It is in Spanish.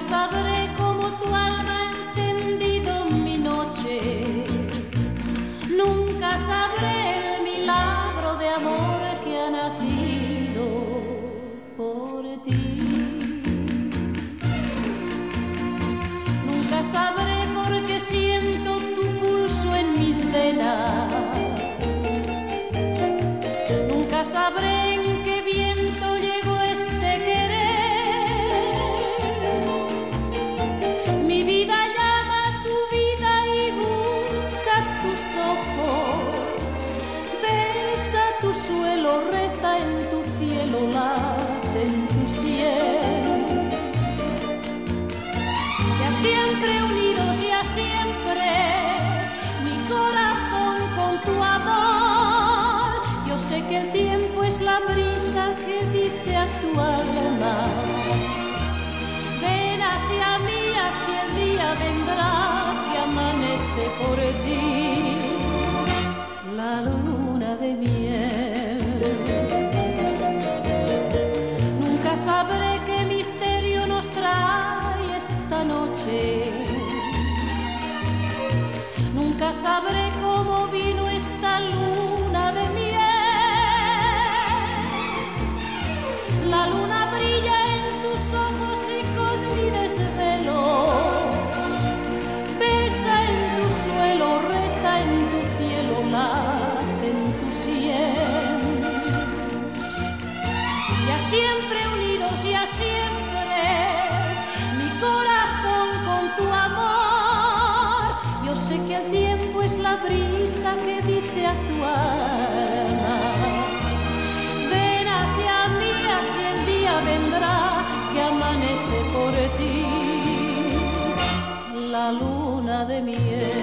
sabré cómo tu alma ha encendido mi noche. Nunca sabré el milagro de amor que ha nacido por ti. Nunca sabré por qué siento tu pulso en mis venas. Nunca sabré en qué viento llegó este querer. Mi vida llama a tu vida y busca tus ojos. Besa tu suelo, reza en tu cielo, late en tu sien. Ya siempre unidos, ya siempre, mi corazón con tu amor. Yo sé que el tiempo es la brisa que dice a tu alma: ven hacia mí, así el día vendrá que amanece por ti. La luna de miel. Nunca sabré qué misterio nos trae esta noche. Nunca sabré cómo vino esta luna de miel. La luna brilla en tus ojos y con mi desvelo besa en tu suelo, reza en tu cielo, late en tu sien. Ya siempre unidos, ya siempre, mi corazón con tu amor. Yo sé que el tiempo es la brisa que dice a tu alma: ven hacia mí, así el día vendrá que amanece por ti. La luna de miel.